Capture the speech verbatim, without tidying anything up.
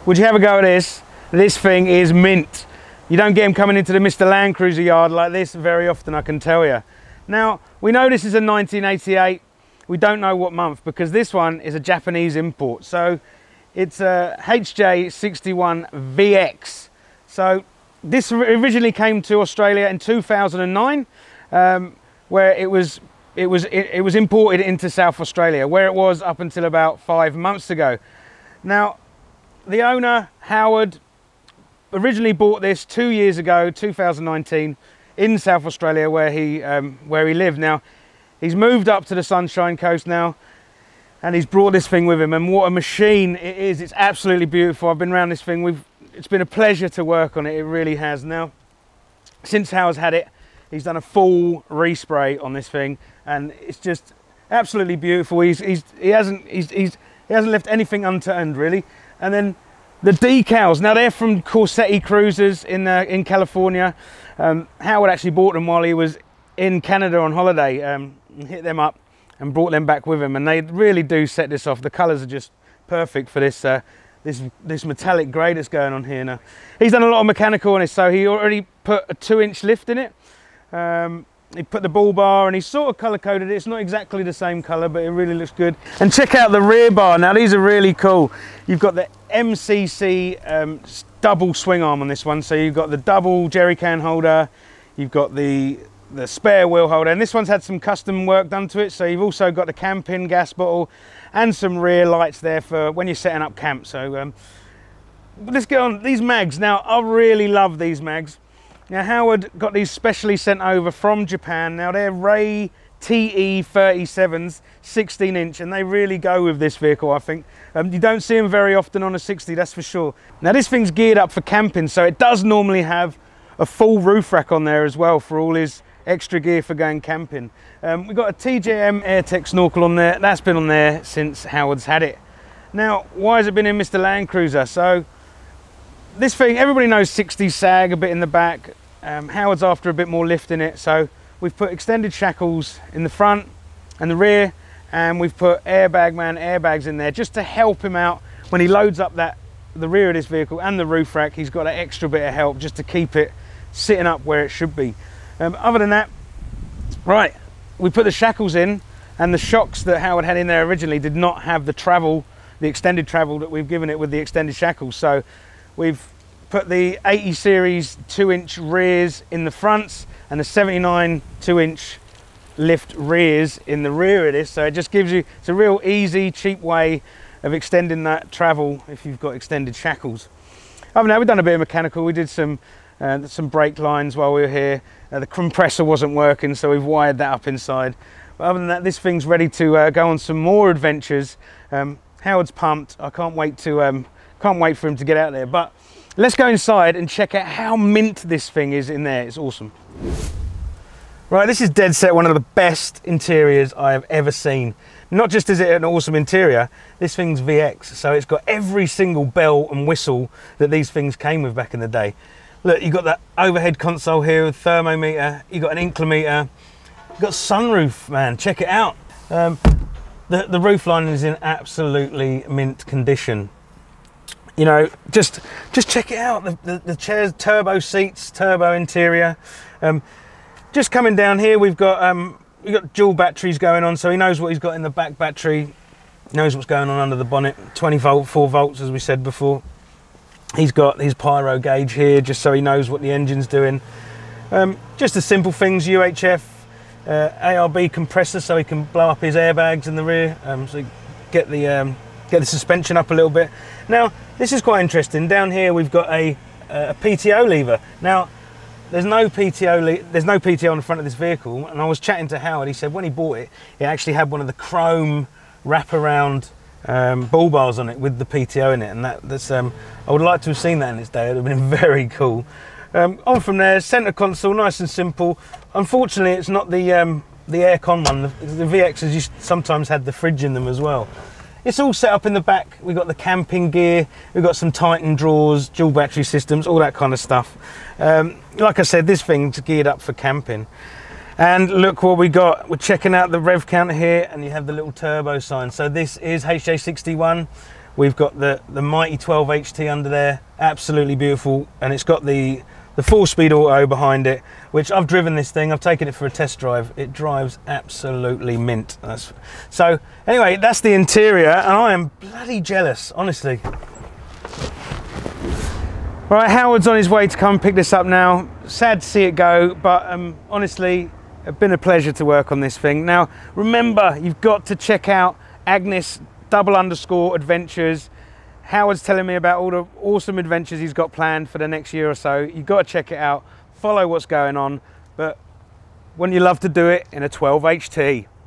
would you have a go at this? This thing is mint. You don't get him coming into the Mr Landcruiser yard like this very often, I can tell you. Now, we know this is a nineteen eighty-eight. We don't know what month because this one is a Japanese import. So it's a H J sixty-one V X. So this originally came to Australia in two thousand nine, um, where it was it was it, it was imported into South Australia, where it was up until about five months ago. Now, the owner Howard originally bought this two years ago, two thousand nineteen, in South Australia, where he um, where he lived. Now, he's moved up to the Sunshine Coast now, and he's brought this thing with him. And what a machine it is! It's absolutely beautiful. I've been around this thing. We've it's been a pleasure to work on it. It really has. Now, since Howard's had it, he's done a full respray on this thing, and it's just absolutely beautiful. He's he's he hasn't he's, he's he hasn't left anything unturned really. And then the decals, now they're from Corsetti Cruisers in uh, in California. Um, Howard actually bought them while he was in Canada on holiday, um, and hit them up and brought them back with him, and they really do set this off. The colours are just perfect for this uh, this this metallic grey that's going on here now. He's done a lot of mechanical on it, so he already put a two inch lift in it. Um, he put the bull bar, and he sort of colour coded it. It's not exactly the same colour, but it really looks good. And check out the rear bar. Now these are really cool. You've got the M C C um, double swing arm on this one. So you've got the double jerry can holder, you've got the the spare wheel holder, and this one's had some custom work done to it. So you've also got the camping gas bottle and some rear lights there for when you're setting up camp. So um, let's get on these mags. Now, I really love these mags. Now, Howard got these specially sent over from Japan. Now, they're Ray T E thirty-sevens, sixteen inch, and they really go with this vehicle, I think. Um, you don't see them very often on a sixty, that's for sure. Now, this thing's geared up for camping, so it does normally have a full roof rack on there as well for all his extra gear for going camping. Um, we've got a T J M AirTech snorkel on there. That's been on there since Howard's had it. Now, why has it been in Mr Landcruiser? So, this thing, everybody knows sixties sag a bit in the back. Um, Howard's after a bit more lift in it, so we've put extended shackles in the front and the rear, and we've put airbag man airbags in there just to help him out when he loads up that the rear of this vehicle and the roof rack. He's got that extra bit of help just to keep it sitting up where it should be. Um, other than that, right, we put the shackles in, and the shocks that Howard had in there originally did not have the travel, the extended travel that we've given it with the extended shackles. So we've put the eighty series two inch rears in the fronts and the seventy-nine two inch lift rears in the rear of this. So it just gives you, it's a real easy, cheap way of extending that travel if you've got extended shackles. Other than that, we've done a bit of mechanical. We did some uh, some brake lines while we were here. Uh, the compressor wasn't working, so we've wired that up inside. But other than that, this thing's ready to uh, go on some more adventures. Um, Howard's pumped. I can't wait to um, can't wait for him to get out there. But let's go inside and check out how mint this thing is in there. It's awesome. Right, this is dead set one of the best interiors I have ever seen. Not just is it an awesome interior, this thing's V X, so it's got every single bell and whistle that these things came with back in the day. Look, you've got that overhead console here with thermometer, you've got an inclinometer, you've got sunroof, man, check it out. Um, the, the roof line is in absolutely mint condition. You know, just just check it out. The, the, the chairs, turbo seats, turbo interior. Um, just coming down here, we've got um, we've got dual batteries going on, so he knows what he's got in the back battery, knows what's going on under the bonnet. twenty volt, four volts, as we said before. He's got his pyro gauge here, just so he knows what the engine's doing. Um, just the simple things: U H F, uh, A R B compressor, so he can blow up his airbags in the rear, um, so get the um, get the suspension up a little bit. Now, this is quite interesting. Down here we've got a, a P T O lever. Now, there's no P T O there's no P T O on the front of this vehicle, and I was chatting to Howard. He said when he bought it, it actually had one of the chrome wraparound um, bull bars on it with the P T O in it, and that, that's um, I would like to have seen that in its day. It would have been very cool. Um, on from there, centre console, nice and simple. Unfortunately, it's not the um, the aircon one. The, the V Xs you sometimes had the fridge in them as well. It's all set up in the back. We've got the camping gear, we've got some Titan drawers, dual battery systems, all that kind of stuff. Um, like I said, this thing's geared up for camping. And look what we got. We're checking out the rev counter here, and you have the little turbo sign. So this is H J sixty-one. We've got the, the mighty twelve H T under there, absolutely beautiful, and it's got the, the four-speed auto behind it, which I've driven this thing, I've taken it for a test drive. It drives absolutely mint. That's, so anyway, that's the interior, and I am bloody jealous, honestly. Right, Howard's on his way to come pick this up now. Sad to see it go, but um, honestly, it's been a pleasure to work on this thing. Now, remember, you've got to check out Agnes double underscore adventures. Howard's telling me about all the awesome adventures he's got planned for the next year or so. You've got to check it out, follow what's going on, but wouldn't you love to do it in a twelve H T?